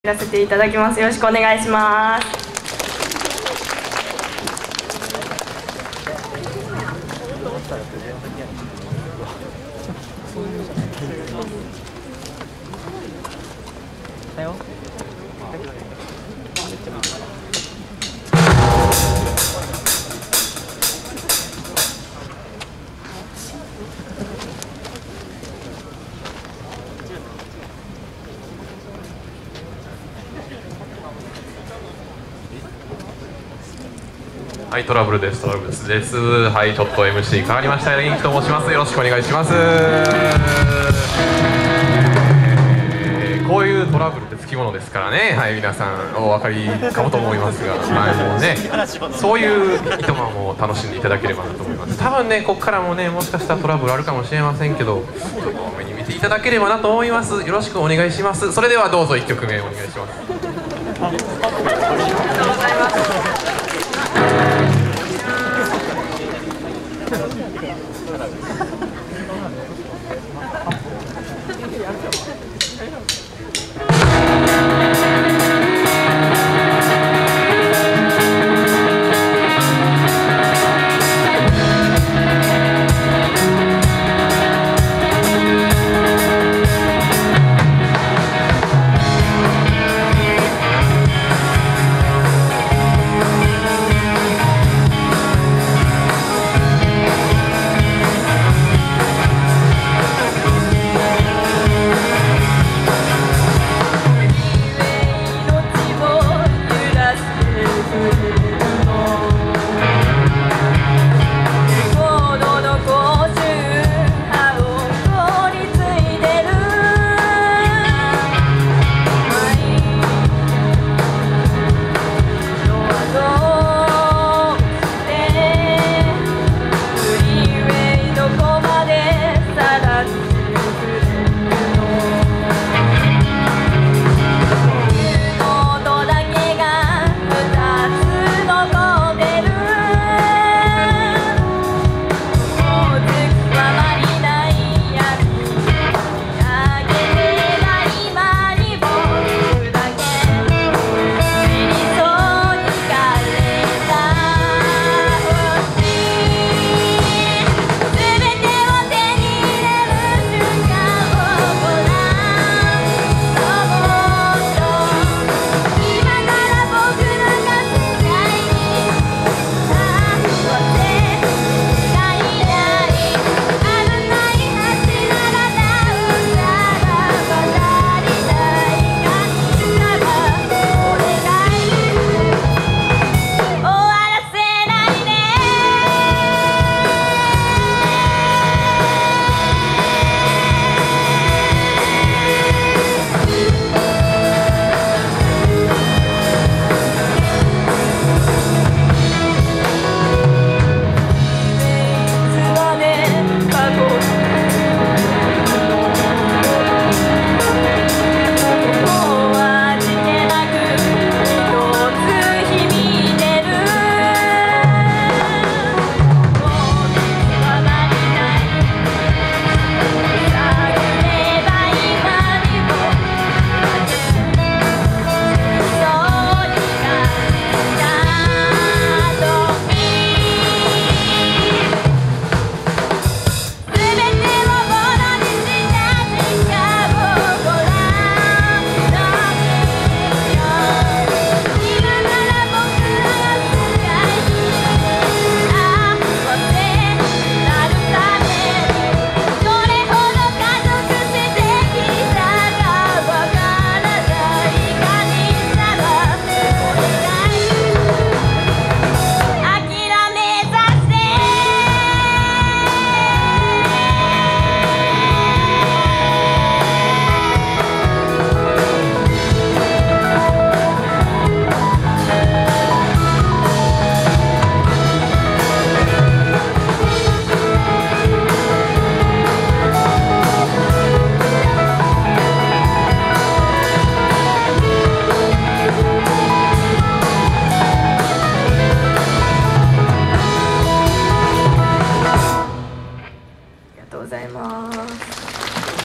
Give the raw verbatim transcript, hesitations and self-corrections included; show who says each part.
Speaker 1: やらせていただきます。よろしくお願いします。
Speaker 2: はい、トラブルです。トラブルです。はい、ちょっと エムシー 変わりました。元気と申します。よろしくお願いします。えー、こういうトラブルってつきものですからね。はい、皆さんお分かりかもと思いますが、はい、もうね、そういういとまも楽しんでいただければなと思います。多分ね、ここからもね、もしかしたらトラブルあるかもしれませんけど、ちょっと多めに見ていただければなと思います。よろしくお願いします。それではどうぞいっきょくめお願いします。
Speaker 1: ありがとうございます。